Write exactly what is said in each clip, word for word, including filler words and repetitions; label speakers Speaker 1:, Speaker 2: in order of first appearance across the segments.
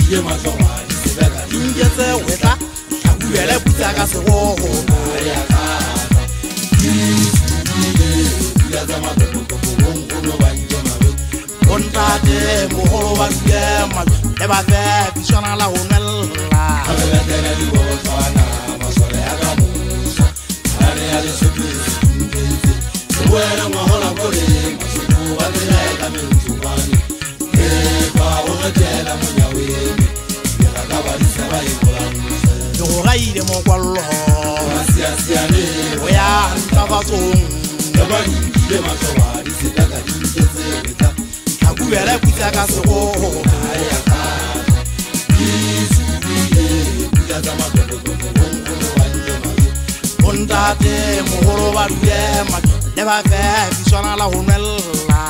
Speaker 1: ye matsoga di sebeka
Speaker 2: Inge tse weta Tabuyele putaka se hoho
Speaker 1: ya ka di sibile ya zama ko bongo ba nje mabe
Speaker 2: Ontate moholo wa diema Le ba fe bishwana la honella
Speaker 1: abela tena di bo tswana masole ya ka musa are ya le sepisi ngeze wena ngohola kole masuku wa tena ka mentubani e ba o tela monyaweni ya ka ba di seba e bola
Speaker 2: Yo gaile mo kwallo
Speaker 1: sia sia ne
Speaker 2: O ya ntavatsong
Speaker 1: ba ile matsoga di sebeka di ngeze weta
Speaker 2: Tabuyele putaka se hoho
Speaker 1: ya ka di sibile ya zama ko bongo ba nje mabe
Speaker 2: Ontate moholo wa diema Le ba fe bishwana la honella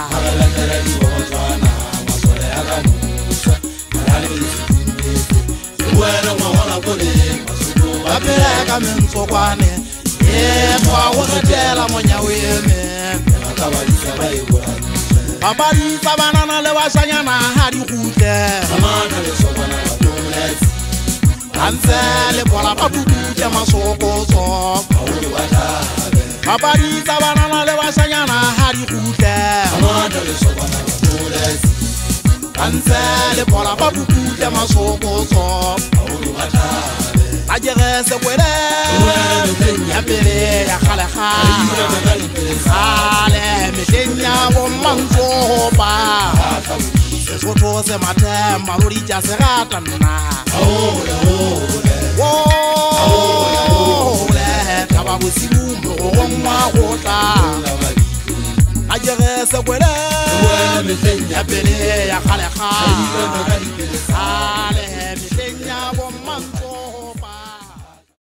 Speaker 2: Babeleka mentsokwane Epa o retela monyaweme Babalisa banana le bashanyana ha di gutle Anse le bola ba bubutse masokotso Babalisa banana le bashanyana ha di gutle Anse le bola ba bubutse masokotso Ajere se kwele Ya pele ya khale khale Khale Metenya bo mansoba Se soto se mate Malori ja se gata nna Ole Taba bosibu Mro mwa gota Ajere se kwele Ya pele ya khale khale Khale Metenya bo mansoba